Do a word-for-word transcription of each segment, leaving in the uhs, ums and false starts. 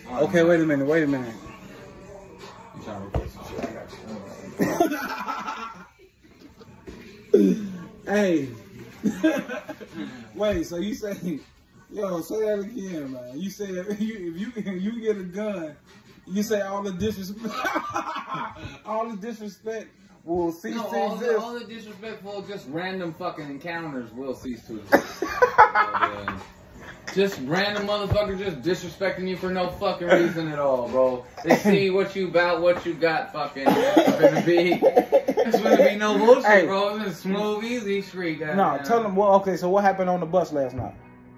Okay, wait a minute, wait a minute. You trying to replace some shit? I got you. Hey. Wait, so you say, yo, say that again, man. You say if you if you, if you get a gun, you say all the disrespect, all the disrespect will cease no, to all exist. The, all the disrespectful, just random fucking encounters will cease to exist. uh, just random motherfuckers just disrespecting you for no fucking reason at all, bro. They see what you about, what you got, fucking. It's gonna be, it's gonna be no bullshit, hey, bro. It's a smooth, easy street, guy. No, tell them. Well, okay. So what happened on the bus last night?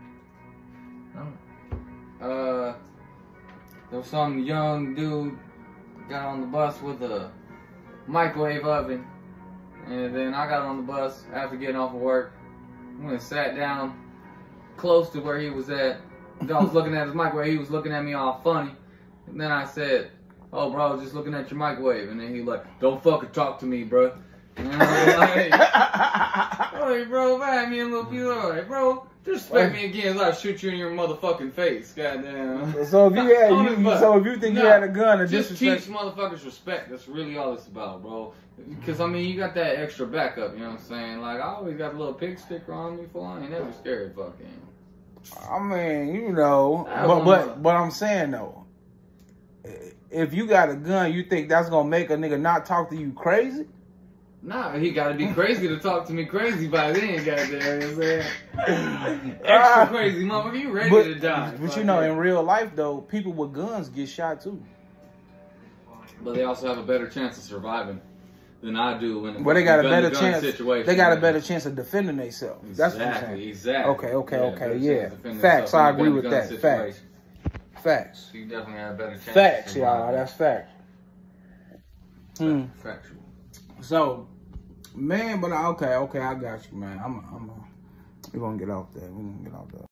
Uh, there was some young dude got on the bus with a microwave oven, and then I got on the bus after getting off of work. I went and sat down close to where he was at. I was looking at his microwave. He was looking at me all funny, and then I said, "Oh, bro, I was just looking at your microwave." And then he like, "Don't fucking talk to me, bro." And I was like, "Oh, bro, buy me a little piece of like, bro." Disrespect me again, I'll shoot you in your motherfucking face, goddamn. So if you had, you, you, so if you think no, you had a gun, or just disrespect, teach motherfuckers respect. That's really all it's about, bro. Because I mean, you got that extra backup. You know what I'm saying? Like I always got a little pig sticker on me, for I ain't never scared, fucking. I mean, you know, but but but I'm saying though, if you got a gun, you think that's gonna make a nigga not talk to you crazy? Nah, he gotta be crazy to talk to me crazy by then, goddamn. You know what I'm saying? Extra uh, crazy, motherfucker. You ready but, to die. But you know, in real life, though, people with guns get shot, too. But they also have a better chance of surviving than I do when it's well, they got a better gun chance. Situation, they got man. a better chance of defending themselves. Exactly, That's what I'm saying. Exactly. Okay, okay, yeah, okay, yeah. Facts, I agree with that. Facts. Facts. So you definitely have a better chance. Facts, y'all. That's facts. Hmm. Factual. So, man, but I, okay, okay, I got you, man. I'm, I'm, we're gonna get out there. We're gonna get out there.